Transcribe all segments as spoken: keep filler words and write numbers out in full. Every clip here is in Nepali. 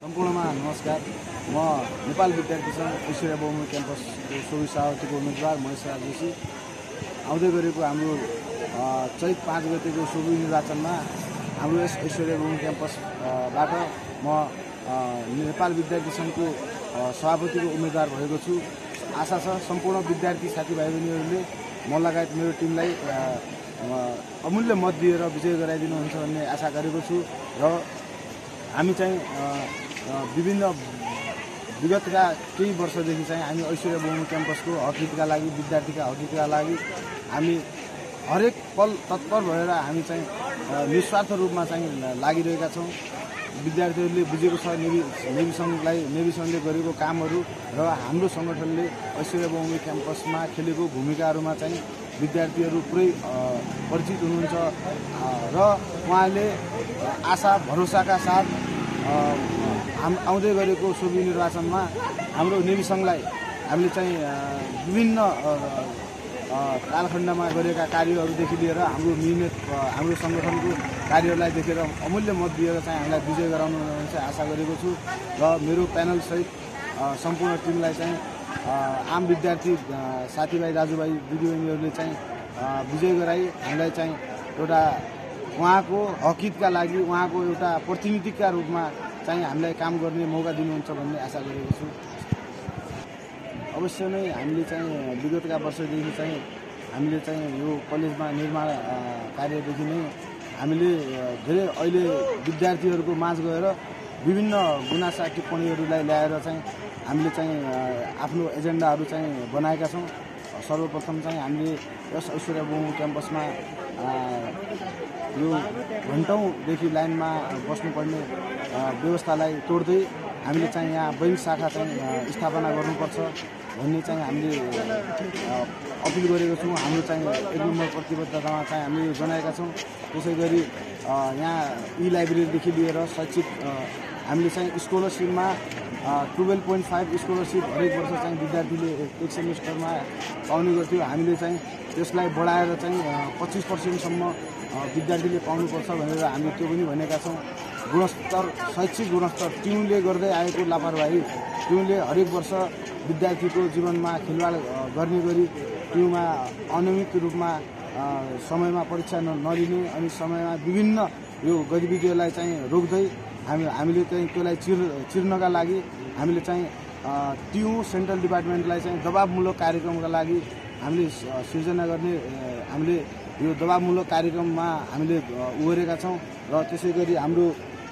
सम्पूर्णमा नमस्कार। म नेपाल विद्यार्थी संघ ऐश्वर्या बहुमुखी क्याम्पसको सोही सभापतिको उम्मेदवार महेश राज जोशी। आउँदै गरेको हाम्रो चैत पाँच गतेको सोही निर्वाचनमा हाम्रो यस ऐश्वर्या बहुमुखी क्याम्पसबाट म नेपाल विद्यार्थी संघको सभापतिको उम्मेदवार भएको छु। आशा छ सम्पूर्ण विद्यार्थी साथीभाइ बहिनीहरूले म लगायत मेरो टिमलाई अमूल्य मत दिएर विजय गराइदिनुहुन्छ भन्ने आशा गरेको छु र हामी चाहिँ विभिन्न विगतका केही वर्षदेखि चाहिँ हामी ऐश्वर्या बहुमुखी क्याम्पसको हकहितका लागि विद्यार्थीका हकहितका लागि हामी हरेक पल तत्पर भएर हामी चाहिँ निस्वार्थ रूपमा चाहिँ लागिरहेका छौँ। विद्यार्थीहरूले बुझेको छ नेभी नेभी सङ्घलाई नेभी सङ्घले गरेको कामहरू र हाम्रो सङ्गठनले ऐश्वर्या बहुमुखी क्याम्पसमा खेलेको भूमिकाहरूमा चाहिँ विद्यार्थीहरू पुरै परिचित हुनुहुन्छ र उहाँले आशा भरोसाका साथ हाम आउँदै गरेको सोही निर्वाचनमा हाम्रो नेभी सङ्घलाई हामीले चाहिँ विभिन्न कालखण्डमा गरेका कार्यहरूदेखि लिएर हाम्रो मिहिनेत हाम्रो सङ्गठनको कार्यहरूलाई देखेर अमूल्य मत दिएर चाहिँ हामीलाई विजय गराउनु चाहिँ आशा गरेको छु र मेरो प्यानलसहित सम्पूर्ण टिमलाई चाहिँ आम विद्यार्थी साथीभाइ दाजुभाइ दिदीबहिनीहरूले चाहिँ विजय गराई हामीलाई चाहिँ एउटा उहाँको हकहितका लागि उहाँको एउटा प्रतिनिधिका रूपमा चाहिँ हामीलाई काम गर्ने मौका दिनुहुन्छ भन्ने आशा गरेको छु। अवश्य नै हामीले चाहिँ विगतका वर्षदेखि चाहिँ हामीले चाहिँ यो कलेजमा निर्माण कार्यदेखि नै हामीले धेरै अहिले विद्यार्थीहरूको माझ गएर विभिन्न गुनासा टिप्पणीहरूलाई ल्याएर चाहिँ हामीले चाहिँ आफ्नो एजेन्डाहरू चाहिँ बनाएका छौँ। सर्वप्रथम चाहिँ हामीले यस ऐश्वर्या बहुमुखी क्याम्पसमा यो घन्टौँदेखि लाइनमा बस्नुपर्ने व्यवस्थालाई तोड्दै हामीले चाहिँ यहाँ बैङ्क शाखा चाहिँ स्थापना गर्नुपर्छ भन्ने चाहिँ हामीले अपिल गरेको छौँ। हाम्रो चाहिँ एक नम्बर प्रतिबद्धतामा चाहिँ हामीले जनाएका छौँ। त्यसै गरी यहाँ ई लाइब्रेरीदेखि लिएर शैक्षिक हामीले चाहिँ स्कलरसिपमा टुवेल्भ पोइन्ट फाइभ स्कलरसिप हरेक वर्ष चाहिँ विद्यार्थीले एक सेमिस्टरमा पाउने गर्थ्यो। हामीले चाहिँ त्यसलाई बढाएर चाहिँ पच्चिस पर्सेन्टसम्म विद्यार्थीले पाउनुपर्छ भनेर हामीले त्यो पनि भनेका छौँ। गुणस्तर शैक्षिक गुणस्तर ट्युनले गर्दै आएको लापरवाही ट्युनले हरेक वर्ष विद्यार्थीको जीवनमा खेलवाड गर्ने गरी ट्युमा अनियमित रूपमा समयमा परीक्षा नलिने अनि समयमा विभिन्न यो गतिविधिहरूलाई चाहिँ रोक्दै हामी हामीले चाहिँ त्यसलाई चिर चिर्नका लागि हामीले चाहिँ ट्यु सेन्ट्रल डिपार्टमेन्टलाई चाहिँ दबावमूलक कार्यक्रमका लागि हामीले सिर्जना गर्ने हामीले यो दबावमूलक कार्यक्रममा हामीले उभरेका छौँ र त्यसै गरी हाम्रो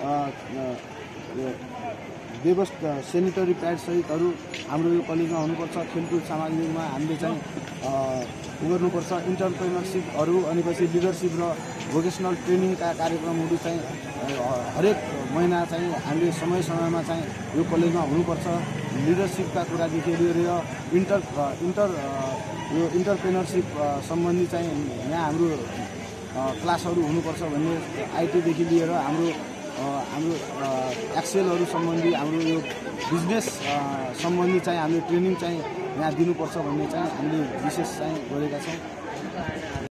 व्यवस्था सेनिटरी प्याड सहितहरू हाम्रो यो कलेजमा हुनुपर्छ। खेलकुद सामग्रीमा हामीले चाहिँ गर्नुपर्छ। इन्टरप्रेनरसिपहरू अनि पछि लिडरसिप र भोकेसनल ट्रेनिङका कार्यक्रमहरू चाहिँ हरेक महिना चाहिँ हामीले समय समयमा चाहिँ यो कलेजमा हुनुपर्छ। लिडरसिपका कुरादेखि लिएर इन्टर इन्टर यो इन्टरप्रेनरसिप सम्बन्धी चाहिँ यहाँ हाम्रो क्लासहरू हुनुपर्छ भन्ने आइटीदेखि लिएर हाम्रो हाम्रो एक्सेलहरू सम्बन्धी हाम्रो यो बिजनेस सम्बन्धी चाहिँ हामीले ट्रेनिङ चाहिँ यहाँ दिनुपर्छ भन्ने चाहिँ हामीले विशेष चाहिँ गरेका छौँ।